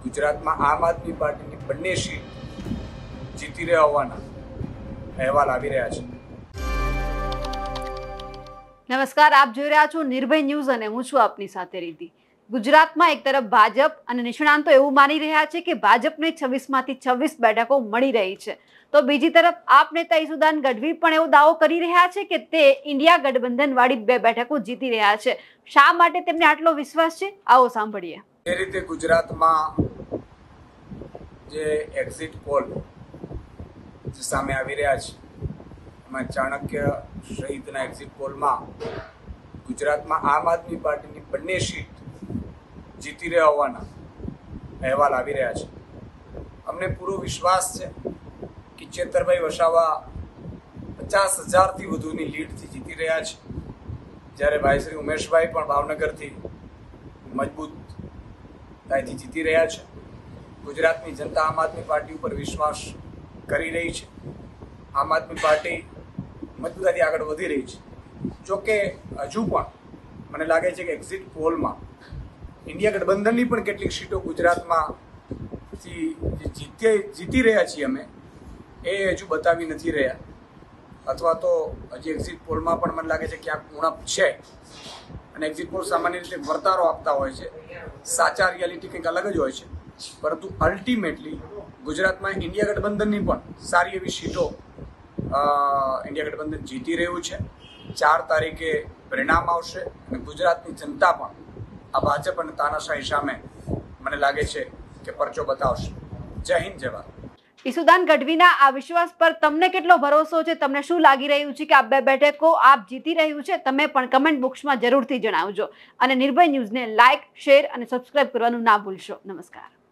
ગુજરાતમાં આમ આદમી પાર્ટીની બંને સીટ જીતી રહ્યા હોવાના અહેવાલ આવી રહ્યા છે। નમસ્કાર, આપ જોઈ રહ્યા છો નિર્ભય ન્યૂઝ અને હું છું આપની સાથે રીતિ। ગુજરાતમાં એક તરફ ભાજપ અને નિષ્ણાંતો એવું માની રહ્યા છે કે ભાજપને 26માંથી 26 બેઠકો મળી રહી છે, તો બીજી તરફ આપ નેતા ઈસુદાન ગઢવી પણ એવો દાવો કરી રહ્યા છે કે તે ઇન્ડિયા ગઠબંધન વાળી 2 બેઠકો જીતી રહ્યા છે। શા માટે તેમને આટલો વિશ્વાસ છે, આવો સાંભળીએ। એ રીતે ગુજરાતમાં જે એક્ઝિટ પોલ જે સામે આવી રહ્યા છે એમાં ચાણક્ય સહિતના એક્ઝિટ પોલમાં ગુજરાતમાં આમ આદમી પાર્ટીની બંને સીટ જીતી રહ્યા હોવાના અહેવાલ આવી રહ્યા છે। અમને પૂરો વિશ્વાસ છે કે ચેતરભાઈ વસાવા 50,000થી વધુની લીડથી જીતી રહ્યા છે, જ્યારે ભાઈ શ્રી ઉમેશભાઈ પણ ભાવનગરથી મજબૂતાઈથી જીતી રહ્યા છે। ગુજરાતની જનતા આમ આદમી પાર્ટી ઉપર વિશ્વાસ કરી રહી છે। આમ આદમી પાર્ટી મજબૂતાઈથી આગળ વધી રહી છે। જોકે હજુ પણ મને લાગે છે કે એક્ઝિટ પોલમાં ઇન્ડિયા ગઠબંધનની પણ કેટલીક સીટો ગુજરાતમાંથી જીતી રહ્યા છીએ અમે એ હજુ બતાવી નથી રહ્યા, અથવા તો હજી એક્ઝિટ પોલમાં પણ મને લાગે છે ક્યાંક ઉણપ છે। અને એક્ઝિટ પોલ સામાન્ય રીતે વર્તારો આપતા હોય છે, સાચા રિયાલિટી કંઈક અલગ જ હોય છે, પરંતુ અલ્ટિમેટલી ગુજરાતમાં ઇન્ડિયા ગઠબંધનની પણ સારી એવી સીટો ઇન્ડિયા ગઠબંધન જીતી રહ્યું છે। 4 તારીખે પરિણામ આવશે અને ગુજરાતની જનતા પણ આ ભાજપ અને તાનાશાહી સામે મને લાગે છે કે પરચો બતાવશે। જય હિન્દ, જય ભારત। ઈસુદાન ગઢવીના આ વિશ્વાસ પર તમને કેટલો ભરોસો છે? તમને શું લાગી રહ્યું છે કે આ 2 બેઠકો આપ જીતી રહ્યું છે? તમે પણ કમેન્ટ બોક્સમાં જરૂરથી જણાવજો અને નિર્ભય ન્યૂઝને લાઇક, શેર અને સબસ્ક્રાઇબ કરવાનું ના ભૂલશો। નમસ્કાર।